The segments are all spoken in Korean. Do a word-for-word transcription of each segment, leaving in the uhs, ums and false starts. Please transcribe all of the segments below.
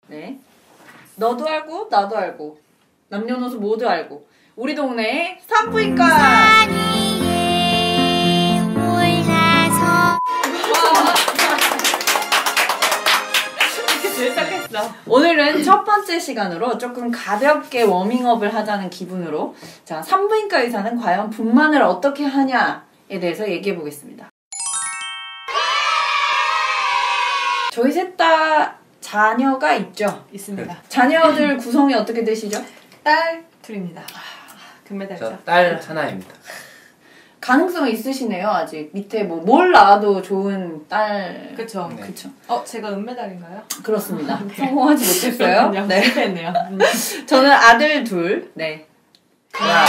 네. 너도 알고 나도 알고 남녀노소 모두 알고 우리 동네의 산부인과. 오늘은 첫 번째 시간으로 조금 가볍게 워밍업을 하자는 기분으로 자 산부인과 의사는 과연 분만을 어떻게 하냐에 대해서 얘기해 보겠습니다. 저희 셋 다 자녀가 있죠? 있습니다. 자녀들 구성이 어떻게 되시죠? 딸 둘입니다. 금메달이죠. 저 딸 하나입니다. 가능성 있으시네요. 아직 밑에 뭐 뭘 낳아도 좋은 딸. 그쵸. 네. 그쵸. 어 제가 은메달인가요? 그렇습니다. 성공하지 못했어요. 네. 실패했네요. 저는 아들 둘. 네. 와.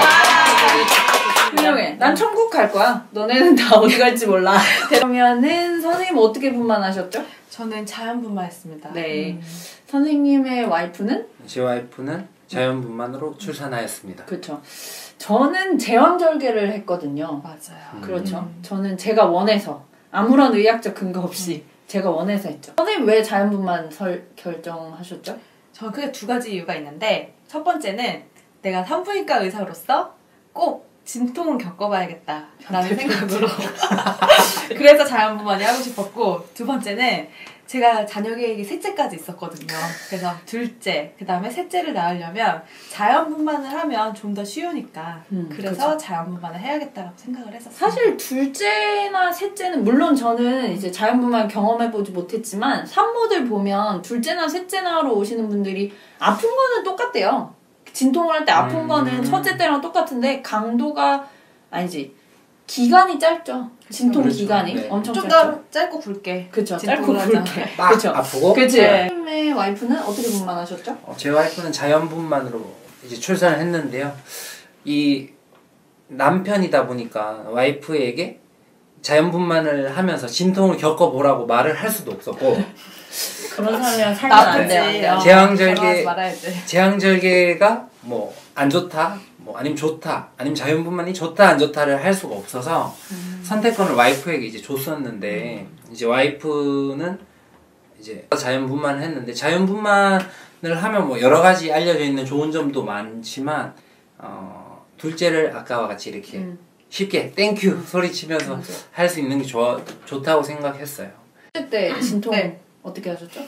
훌륭해. 난 천국 갈 거야. 너네는 다 어디 갈지 몰라. 그러면은 선생님 어떻게 분만하셨죠? 저는 자연분만했습니다. 네. 음. 선생님의 와이프는? 제 와이프는 자연분만으로 출산하였습니다. 그렇죠. 저는 제왕절개를 했거든요. 맞아요. 음. 그렇죠. 음. 저는 제가 원해서 아무런 의학적 근거 없이 음. 제가 원해서 했죠. 선생님 왜 자연분만 설, 결정하셨죠? 저는 크게 두 가지 이유가 있는데 첫 번째는 내가 산부인과 의사로서 꼭 진통을 겪어봐야겠다 라는 생각으로 그래서 자연분만이 하고 싶었고, 두 번째는 제가 자녀 계획이 셋째까지 있었거든요. 그래서 둘째, 그 다음에 셋째를 낳으려면 자연분만을 하면 좀 더 쉬우니까 음, 그래서 그쵸. 자연분만을 해야겠다라고 생각을 했었어요. 사실 둘째나 셋째는 물론 저는 이제 자연분만 경험해보지 못했지만 산모들 보면 둘째나 셋째나 하러 오시는 분들이 아픈 거는 똑같대요. 진통을 할 때 아픈 음. 거는 첫째 때랑 똑같은데 강도가 아니지 기간이 짧죠. 진통 그렇죠. 기간이 네. 엄청 좀 짧죠. 더 짧고 굵게. 그쵸. 짧고 진통을 하자. 굵게. 막 그쵸. 아프고. 그치. 네. 선생님의 와이프는 어떻게 분만하셨죠? 어, 제 와이프는 자연분만으로 이제 출산을 했는데요. 이 남편이다 보니까 와이프에게 자연분만을 하면서 진통을 겪어보라고 말을 할 수도 없었고 그런 사람이랑 살면 안 돼요. 안 돼요. 제왕절개 말아야지. 제왕절개가 뭐 안 좋다, 뭐 아니면 좋다, 아니면 자연분만이 좋다 안 좋다를 할 수가 없어서 음. 선택권을 와이프에게 이제 줬었는데 음. 이제 와이프는 이제 자연분만을 했는데 자연분만을 하면 뭐 여러 가지 알려져 있는 좋은 점도 많지만 어, 둘째를 아까와 같이 이렇게 음. 쉽게 땡큐 소리 치면서 맞아. 할 수 있는 게 좋아, 좋다고 생각했어요. 그때 진통 네. 어떻게 하셨죠?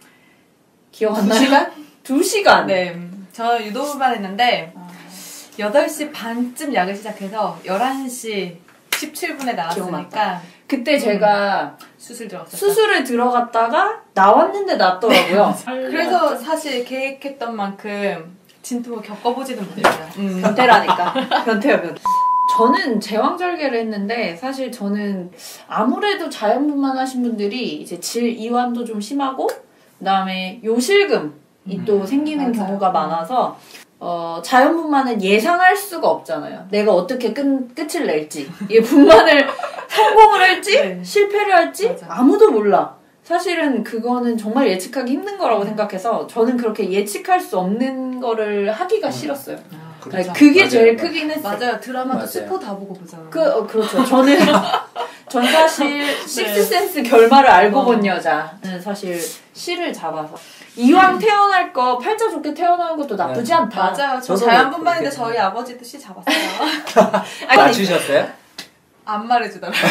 기억 안 두 나요? 시간? 두 시간? 네. 저 유도분만 했는데 아. 여덟 시 반쯤 약을 시작해서 열한 시 십칠 분에 나왔으니까 그때 제가 수술 들어갔어요. 수술을 들어갔다가 나왔는데 낫더라고요. 그래서 사실 계획했던 만큼 진통을 겪어보지는 못했어요. 음. 변태라니까. 변태요, 변태. 저는 제왕절개를 했는데 사실 저는 아무래도 자연분만 하신 분들이 이제 질 이완도 좀 심하고 그다음에 요실금이 음. 또 생기는 맞아요. 경우가 많아서 어, 자연분만은 예상할 수가 없잖아요. 내가 어떻게 끝, 끝을 낼지. 이게 분만을 성공을 할지 네. 실패를 할지 맞아. 아무도 몰라. 사실은 그거는 정말 예측하기 힘든 거라고 생각해서 저는 그렇게 예측할 수 없는 거를 하기가 음. 싫었어요. 아, 아니, 그렇죠. 그게 맞아요, 제일 맞아요. 크긴 했어요. 맞아요. 드라마도 맞아요. 스포 다 보고 보잖아요. 그, 어, 그렇죠. 저는, 전 사실, 네. 식스센스 결말을 알고 어. 본 여자는 사실 씨를 잡아서. 이왕 태어날 거, 팔자 좋게 태어나는 것도 나쁘지 네. 않다. 맞아요. 저 저도 자연분만인데 그렇게 저희 아버지도 씨 잡았어요. 아니, 맞추셨어요? 안 말해주더라고요.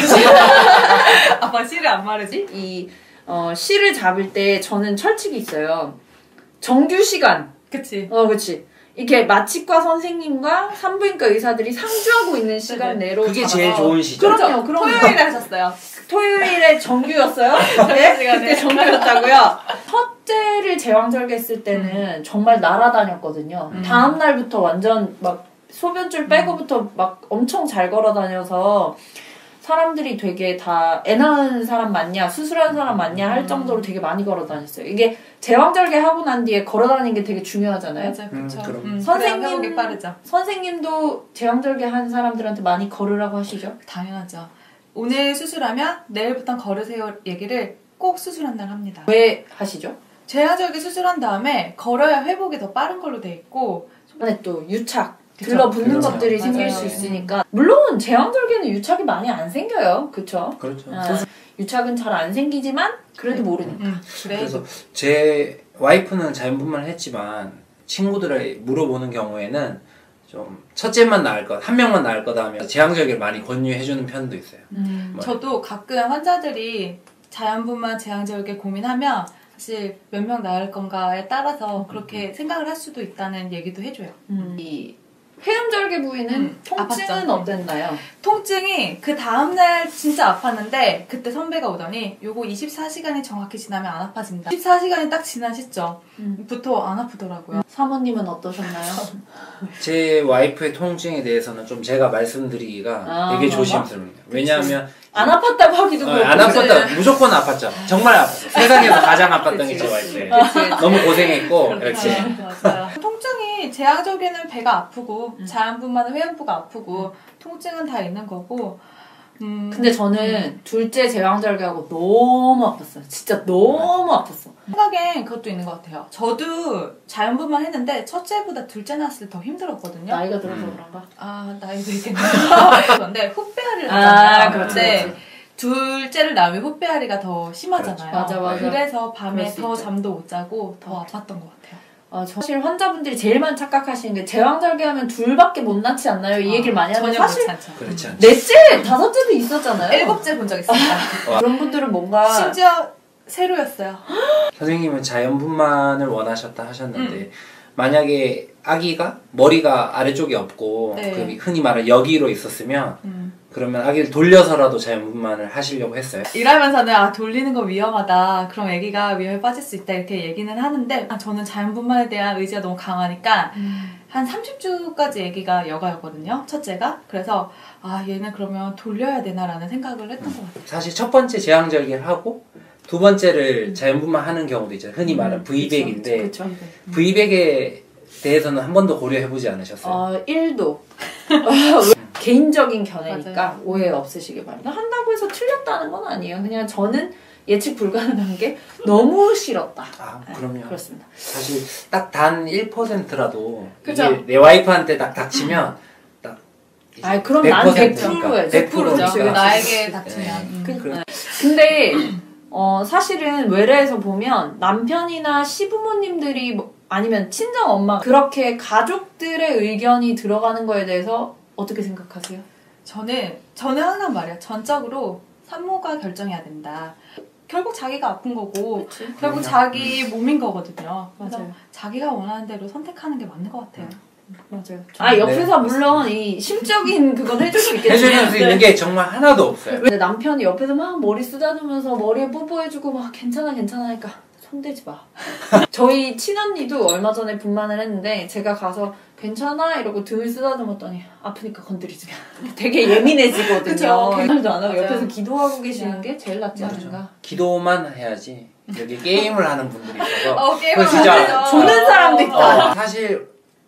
아빠 씨를 안 말해지? 이, 어, 씨를 잡을 때 저는 철칙이 있어요. 정규 시간. 그치. 어, 그치. 이렇게 마취과 선생님과 산부인과 의사들이 상주하고 있는 시간 네네. 내로 그게 잡아서. 제일 좋은 시죠. 그럼요, 그럼요. 토요일에 하셨어요. 토요일에 정규였어요? 네? 그때 정규였다고요? 첫째를 제왕절개 했을 때는 정말 날아다녔거든요. 음. 다음 날부터 완전 막 소변줄 빼고부터 막 엄청 잘 걸어다녀서 사람들이 되게 다 애 낳은 사람 맞냐 수술한 사람 맞냐 할 정도로 되게 많이 걸어다녔어요. 이게 제왕절개 하고 난 뒤에 걸어다니는 게 되게 중요하잖아요. 맞아요. 그쵸. 음, 그럼. 음, 선생님- 선생님. 회복이 빠르죠. 선생님도 제왕절개 한 사람들한테 많이 걸으라고 하시죠? 당연하죠. 오늘 수술하면 내일부터 걸으세요 얘기를 꼭 수술한 날 합니다. 왜 하시죠? 제왕절개 수술한 다음에 걸어야 회복이 더 빠른 걸로 돼 있고 안에 또 유착 그쵸. 들러붙는 그렇죠. 것들이 맞아요. 생길 수 있으니까 물론 제왕절개는 유착이 많이 안 생겨요. 그쵸? 그렇죠. 아, 유착은 잘 안 생기지만 그래도 모르니까. 음, 그래. 그래서 제 와이프는 자연분만을 했지만 친구들을 물어보는 경우에는 좀 첫째만 나을 것, 한 명만 나을 거다 하면 제왕절개를 많이 권유해주는 편도 있어요. 음, 뭐. 저도 가끔 환자들이 자연분만 제왕절개 고민하면 사실 몇 명 나을 건가에 따라서 그렇게 음. 생각을 할 수도 있다는 얘기도 해줘요. 음. 이 회음절개 부위는 음, 통증은 아팠죠. 어땠나요? 통증이 그 다음날 진짜 아팠는데 그때 선배가 오더니 요거 이십사 시간이 정확히 지나면 안 아파진다. 이십사 시간이 딱 지난 시점부터 안 아프더라고요. 음. 사모님은 어떠셨나요? 제 와이프의 통증에 대해서는 좀 제가 말씀드리기가 아, 되게 조심스럽네요. 왜냐하면 안 아팠다고 하기도 어, 안 아팠다. 무조건 아팠죠. 정말 아팠어요. 세상에서 가장 아팠던 게 제 와이프예요. 너무 고생했고 이렇게. 맞아요. 통증이 제왕절개는 배가 아프고 음. 자연분만은 회음부가 아프고 음. 통증은 다 있는 거고. 음. 근데 저는 음. 둘째 제왕절개하고 너무 아팠어요. 진짜 너무 아팠어. 생각엔 그것도 있는 것 같아요. 저도 자연분만 했는데 첫째보다 둘째 낳았을 때 더 힘들었거든요. 나이가 들어서 음. 그런가? 아 나이도 있겠네요. 그런데 후배아리를 낳잖아요. 아, 그런데 둘째를 낳으면 후배아리가 더 심하잖아요. 맞아, 맞아. 그래서 밤에 더 있죠. 잠도 못 자고 더 아팠던 것 같아요. 아, 사실 환자분들이 제일 많이 착각하시는 게 제왕절개 하면 둘밖에 못 낳지 않나요? 이 아, 얘기를 많이 하는데 사실 그렇지 않죠. 넷째, 다섯째도 있었잖아요. 일곱째 본 적 있습니다. 그런 분들은 뭔가 심지어 세로였어요. 선생님은 자연분만을 원하셨다 하셨는데 음. 만약에 아기가 머리가 아래쪽이 없고 네. 그 흔히 말하는 여기로 있었으면 음. 그러면 아기를 돌려서라도 자연분만을 하시려고 했어요? 일하면서는 아 돌리는 거 위험하다. 그럼 아기가 위험에 빠질 수 있다 이렇게 얘기는 하는데 아, 저는 자연분만에 대한 의지가 너무 강하니까 음. 한 삼십 주까지 아기가 여가였거든요. 첫째가. 그래서 아 얘는 그러면 돌려야 되나라는 생각을 했던 음. 것 같아요. 사실 첫 번째 제왕절개를 하고 두 번째를 음. 자연분만 하는 경우도 있잖아요. 흔히 말하는 음, 브이백인데 그쵸, 그쵸. 브이백에 대해서는 한 번도 고려해보지 않으셨어요? 어, 일도. 개인적인 견해니까 맞아요. 오해 없으시길 바랍니다. 한다고 해서 틀렸다는 건 아니에요. 그냥 저는 예측 불가능한 게 너무 싫었다. 아, 그럼요. 네, 그렇습니다. 사실 딱 단 일 퍼센트라도 그쵸? 이게 내 와이프한테 딱 닥치면 딱 아, 그럼 난 백 퍼센트예요. 백 퍼센트니까. 나에게 닥치면. 네. 음. 그, 네. 근데 어, 사실은 외래에서 보면 남편이나 시부모님들이 뭐, 아니면 친정 엄마 그렇게 가족들의 의견이 들어가는 거에 대해서 어떻게 생각하세요? 저는 저는 항상 말이야. 전적으로 산모가 결정해야 된다. 결국 자기가 아픈 거고 그치? 결국 음. 자기 몸인 거거든요. 그래서 맞아요. 자기가 원하는 대로 선택하는 게 맞는 것 같아요. 음. 맞아요. 아 옆에서 네, 물론 이 심적인 그건 해줄 수 있겠지만 해줄 수 있는 게 정말 하나도 없어요. 근데 남편이 옆에서 막 머리 쓰다듬으면서 머리에 뽀뽀해주고 막 괜찮아 괜찮아 하니까 손대지 마. 저희 친언니도 얼마 전에 분만을 했는데 제가 가서 괜찮아? 이러고 등을 쓰다듬었더니 아프니까 건드리지 마. 되게 예민해지거든요. 말도 안 하고 옆에서 기도하고 계시는 게 제일 낫지 맞아. 않은가. 기도만 해야지. 여기 게임을 하는 분들이 있어서 어, 게임을 진짜 조는 사람도 있다. 어, 사실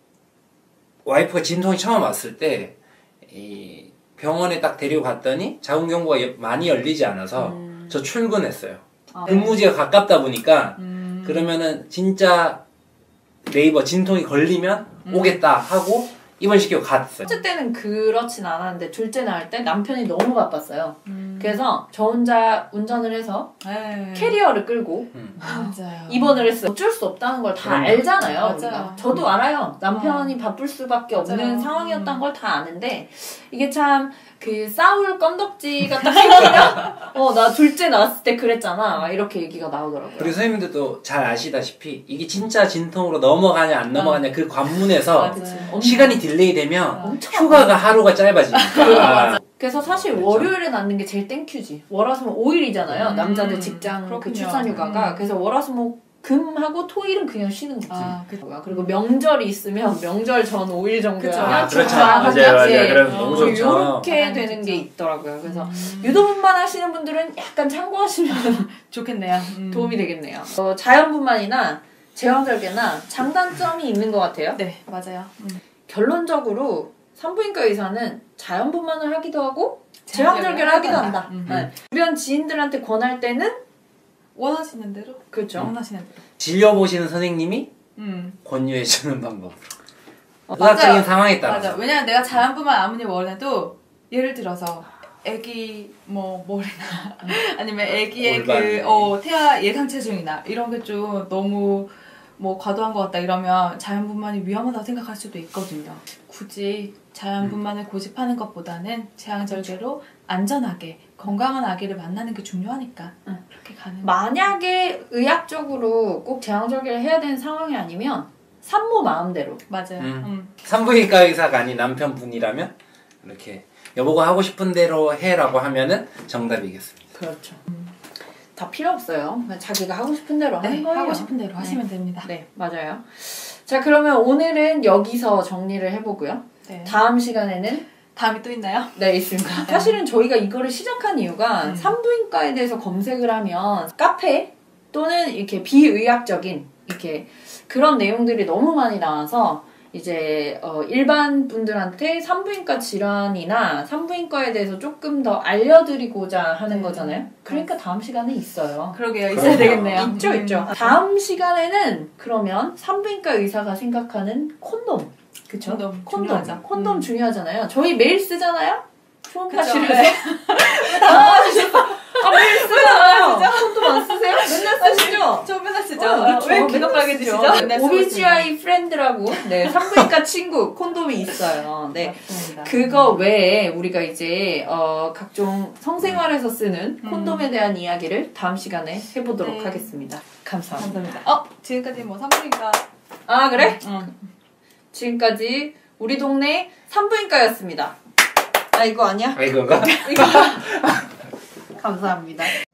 와이프가 진통이 처음 왔을 때 이 병원에 딱 데리고 갔더니 자궁경부가 많이 열리지 않아서 음. 저 출근했어요. 아, 근무지가 네. 가깝다 보니까 음. 그러면은 진짜 네이버 진통이 걸리면 음. 오겠다 하고 입원시키고 갔어요. 첫째 때는 그렇진 않았는데 둘째 낳을 때 남편이 너무 바빴어요. 음. 그래서 저 혼자 운전을 해서 에이. 캐리어를 끌고 음. 입원을 했어요. 어쩔 수 없다는 걸 다 알잖아요. 우리가. 저도 알아요. 남편이 어. 바쁠 수밖에 없는 맞아요. 상황이었던 걸 다 아는데 이게 참 그 싸울 건덕지가 딱 생기면 어 나 둘째 낳았을 때 그랬잖아 이렇게 얘기가 나오더라고요. 그리고 선생님들도 잘 아시다시피 이게 진짜 진통으로 넘어가냐 안 넘어가냐 그 관문에서 시간이 딜레이 되면 휴가가 하루가 짧아지니까. 그래서 사실 그렇죠. 월요일에 낳는 게 제일 땡큐지. 월화수목 오 일이잖아요. 음, 남자들 직장 그 출산휴가가. 음. 그래서 월화수목 금하고 토일은 그냥 쉬는 거지. 아, 그리고 명절이 있으면 명절 전 오 일 정도야. 아, 그렇죠. 맞아요, 맞아요. 그럼 어, 너무 좋죠. 이렇게 되는 게 있더라고요. 그래서 음. 유도분만 하시는 분들은 약간 참고하시면 좋겠네요. 음. 도움이 되겠네요. 어, 자연분만이나 제왕절개나 장단점이 있는 것 같아요. 네, 맞아요. 음. 결론적으로 산부인과 의사는 자연분만을 하기도 하고 제왕절개를 하기도 한다. 음. 네. 주변 지인들한테 권할 때는 원하시는 대로? 그렇죠. 원하시는 대로. 진료보시는 선생님이 음. 권유해주는 방법으로. 어, 의학적인 맞아. 상황에 따라서. 맞아. 왜냐면 내가 자연분만 아무리 원해도 예를 들어서 애기 뭐 머리나 아니면 애기의 그 어, 태아 예상 체중이나 이런 게 좀 너무 뭐 과도한 것 같다 이러면 자연분만이 위험하다고 생각할 수도 있거든요. 굳이 자연분만을 고집하는 것보다는 제왕절개로 안전하게 건강한 아기를 만나는 게 중요하니까 응. 그렇게 가는 만약에 의학적으로 꼭 제왕절개를 해야 되는 상황이 아니면 산모 마음대로. 맞아요. 음. 음. 산부인과 의사가 아닌 남편분이라면 이렇게 여보가 하고 싶은 대로 해라고 하면은 정답이겠습니다. 그렇죠. 음. 다 필요 없어요. 그냥 자기가 하고 싶은 대로 네, 하는 거예요. 하고 싶은 대로 하시면 네. 됩니다. 네, 맞아요. 자, 그러면 오늘은 여기서 정리를 해보고요. 네. 다음 시간에는 다음이 또 있나요? 네, 있습니다. 사실은 저희가 이거를 시작한 이유가 음. 산부인과에 대해서 검색을 하면 카페 또는 이렇게 비의학적인 이렇게 그런 내용들이 너무 많이 나와서 이제 어 일반 분들한테 산부인과 질환이나 산부인과에 대해서 조금 더 알려드리고자 하는 네. 거잖아요. 그러니까 다음 시간에 있어요. 그러게요. 있어야 되겠네요. 있죠, 있죠. 다음 시간에는 그러면 산부인과 의사가 생각하는 콘돔. 그쵸? 콘돔 콘돔. 중요하죠. 콘돔 음. 중요하잖아요. 저희 매일 쓰잖아요? 초음파실에서. 네. 아, 아, 매일 쓰잖아요. 콘돔 안 쓰세요? 맨날 쓰시죠? 저 맨날 쓰죠. 어, 그렇죠. 왜 귀가 맨날 빨개지시죠? 쓰죠. 맨날 쓰고 오비지아이 프렌드라고 네 산부인과 친구 콘돔이 있어요. 네. 맞습니다. 그거 외에 우리가 이제 어, 각종 성생활에서 쓰는 음. 콘돔에 대한 이야기를 다음 시간에 해보도록 네. 하겠습니다. 감사합니다. 감사합니다. 어, 지금까지 뭐 산부인과 아 그래? 응. 지금까지 우리 동네 산부인과였습니다. 아 이거 아니야? 아 이건가? 이거 감사합니다.